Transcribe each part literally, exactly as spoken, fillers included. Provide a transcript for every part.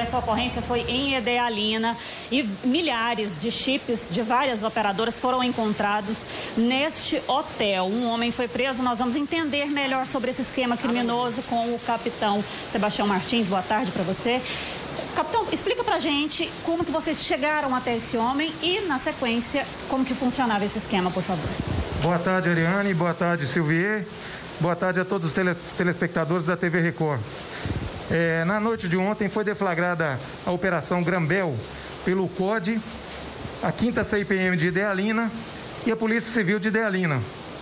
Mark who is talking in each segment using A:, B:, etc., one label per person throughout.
A: essa ocorrência foi em Idealina e milhares de chips de várias operadoras foram encontrados neste hotel. Um homem foi preso, nós vamos entender melhor sobre esse esquema criminoso com o capitão Sebastião Martins. Boa tarde para você. Capitão, explica pra gente como que vocês chegaram até esse homem e, na sequência, como que funcionava esse esquema, por favor.
B: Boa tarde, Ariane. Boa tarde, Silvier. Boa tarde a todos os tele, telespectadores da T V Record. É, na noite de ontem foi deflagrada a Operação Grambel pelo C O D, a quinta C I P M de Idealina e a Polícia Civil de Idealina.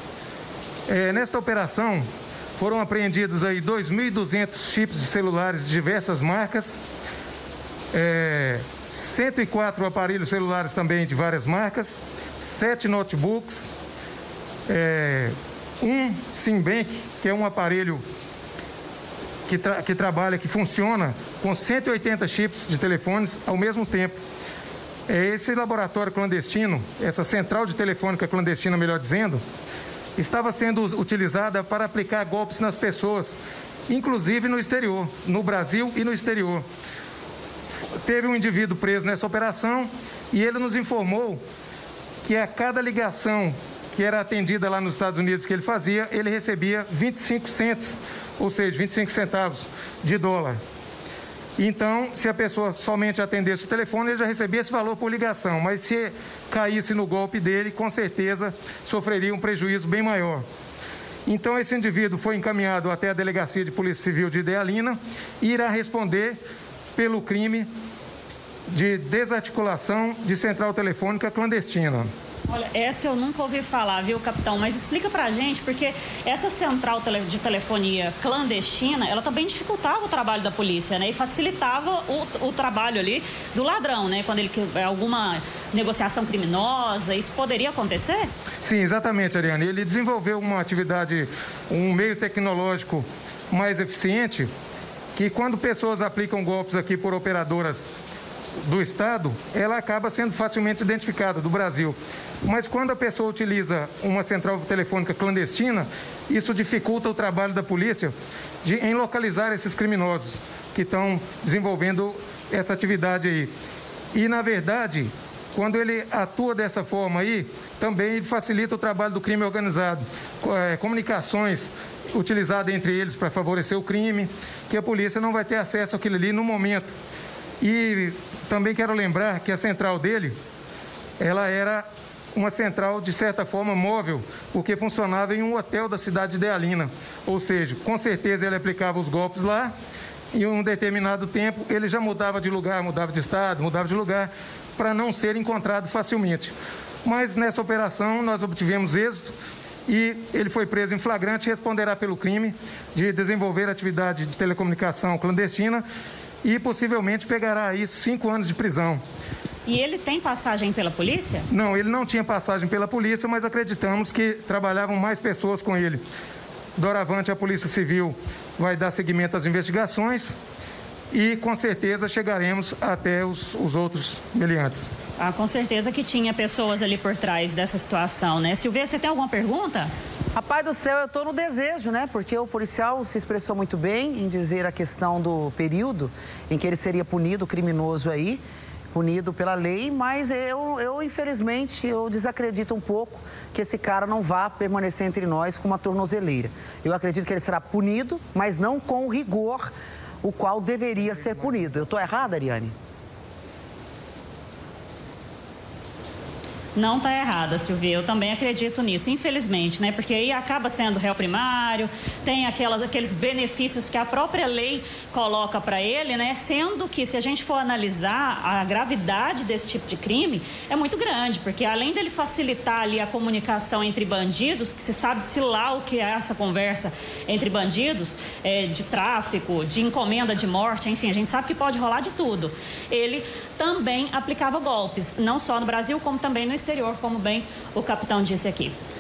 B: É, nesta operação foram apreendidos aí dois mil e duzentos chips de celulares de diversas marcas, é, cento e quatro aparelhos celulares também de várias marcas, sete notebooks, é, um Simbank, que é um aparelho que, tra que trabalha, que funciona com cento e oitenta chips de telefones ao mesmo tempo. É, esse laboratório clandestino, essa central de telefônica clandestina, melhor dizendo, estava sendo utilizada para aplicar golpes nas pessoas, inclusive no exterior, no Brasil e no exterior. Teve um indivíduo preso nessa operação e ele nos informou que a cada ligação que era atendida lá nos Estados Unidos que ele fazia, ele recebia vinte e cinco cents, ou seja, vinte e cinco centavos de dólar. Então, se a pessoa somente atendesse o telefone, ele já recebia esse valor por ligação, mas se caísse no golpe dele, com certeza sofreria um prejuízo bem maior. Então, esse indivíduo foi encaminhado até a Delegacia de Polícia Civil de Idealina e irá responder pelo crime de desarticulação de central telefônica clandestina.
A: Olha, essa eu nunca ouvi falar, viu, capitão? Mas explica pra gente, porque essa central de telefonia clandestina, ela também dificultava o trabalho da polícia, né? E facilitava o, o trabalho ali do ladrão, né? Quando ele quer alguma negociação criminosa, isso poderia acontecer?
B: Sim, exatamente, Ariane. Ele desenvolveu uma atividade, um meio tecnológico mais eficiente, que quando pessoas aplicam golpes aqui por operadoras do Estado, ela acaba sendo facilmente identificada do Brasil. Mas quando a pessoa utiliza uma central telefônica clandestina, isso dificulta o trabalho da polícia de, em localizar esses criminosos que estão desenvolvendo essa atividade aí. E, na verdade, quando ele atua dessa forma aí, também ele facilita o trabalho do crime organizado. É, comunicações utilizadas entre eles para favorecer o crime, que a polícia não vai ter acesso àquilo ali no momento. E também quero lembrar que a central dele, ela era uma central, de certa forma, móvel, porque funcionava em um hotel da cidade de Idealina. Ou seja, com certeza ele aplicava os golpes lá e em um determinado tempo ele já mudava de lugar, mudava de estado, mudava de lugar, para não ser encontrado facilmente. Mas nessa operação nós obtivemos êxito e ele foi preso em flagrante e responderá pelo crime de desenvolver atividade de telecomunicação clandestina e possivelmente pegará aí cinco anos de prisão.
A: E ele tem passagem pela polícia?
B: Não, ele não tinha passagem pela polícia, mas acreditamos que trabalhavam mais pessoas com ele. Doravante, a Polícia Civil vai dar seguimento às investigações e, com certeza, chegaremos até os, os outros meliantes.
A: Ah, com certeza que tinha pessoas ali por trás dessa situação, né? Silvia, você tem alguma pergunta?
C: Rapaz do céu, eu estou no desejo, né? Porque o policial se expressou muito bem em dizer a questão do período em que ele seria punido, o criminoso aí, punido pela lei, mas eu, eu, infelizmente, eu desacredito um pouco que esse cara não vá permanecer entre nós com uma tornozeleira. Eu acredito que ele será punido, mas não com o rigor o qual deveria ser punido. Eu estou errada, Ariane?
A: Não está errada, Silvia. Eu também acredito nisso, infelizmente, né? Porque aí acaba sendo réu primário, tem aquelas, aqueles benefícios que a própria lei coloca para ele, né? Sendo que, se a gente for analisar a gravidade desse tipo de crime, é muito grande, porque além dele facilitar ali a comunicação entre bandidos, que se sabe-se lá o que é essa conversa entre bandidos, é, de tráfico, de encomenda de morte, enfim, a gente sabe que pode rolar de tudo. Ele também aplicava golpes, não só no Brasil, como também no exterior, como bem o capitão disse aqui.